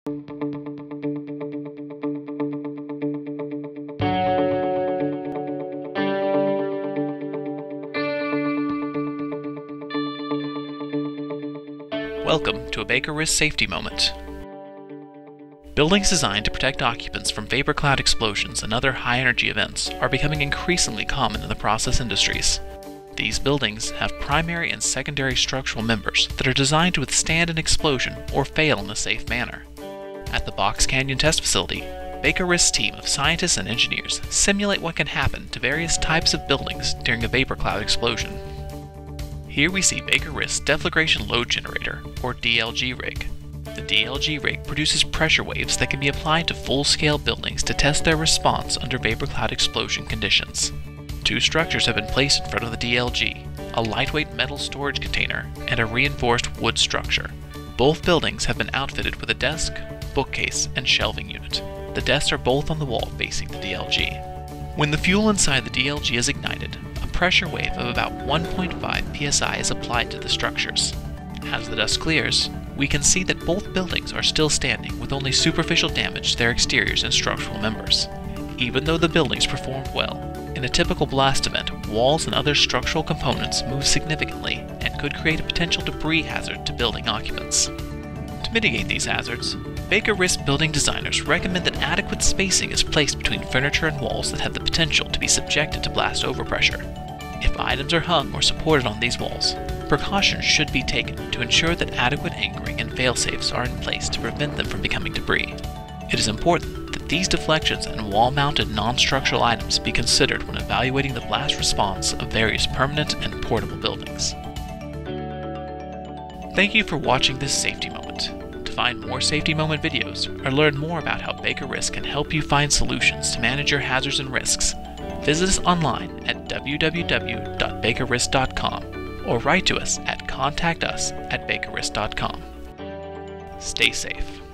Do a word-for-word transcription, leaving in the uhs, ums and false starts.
Welcome to a BakerRisk Safety Moment. Buildings designed to protect occupants from vapor cloud explosions and other high-energy events are becoming increasingly common in the process industries. These buildings have primary and secondary structural members that are designed to withstand an explosion or fail in a safe manner. At the Box Canyon Test Facility, BakerRisk's team of scientists and engineers simulate what can happen to various types of buildings during a vapor cloud explosion. Here we see BakerRisk's Deflagration Load Generator, or D L G rig. The D L G rig produces pressure waves that can be applied to full-scale buildings to test their response under vapor cloud explosion conditions. Two structures have been placed in front of the D L G, a lightweight metal storage container and a reinforced wood structure. Both buildings have been outfitted with a desk, bookcase, and shelving unit. The desks are both on the wall facing the D L G. When the fuel inside the D L G is ignited, a pressure wave of about one point five P S I is applied to the structures. As the dust clears, we can see that both buildings are still standing with only superficial damage to their exteriors and structural members. Even though the buildings performed well, in a typical blast event, walls and other structural components move significantly and could create a potential debris hazard to building occupants. To mitigate these hazards, BakerRisk building designers recommend that adequate spacing is placed between furniture and walls that have the potential to be subjected to blast overpressure. If items are hung or supported on these walls, precautions should be taken to ensure that adequate anchoring and fail-safes are in place to prevent them from becoming debris. It is important that these deflections and wall-mounted non-structural items be considered when evaluating the blast response of various permanent and portable buildings. Thank you for watching this safety moment. To find more safety moment videos or learn more about how BakerRisk can help you find solutions to manage your hazards and risks, visit us online at w w w dot baker risk dot com or write to us at contact us at baker risk dot com. Stay safe.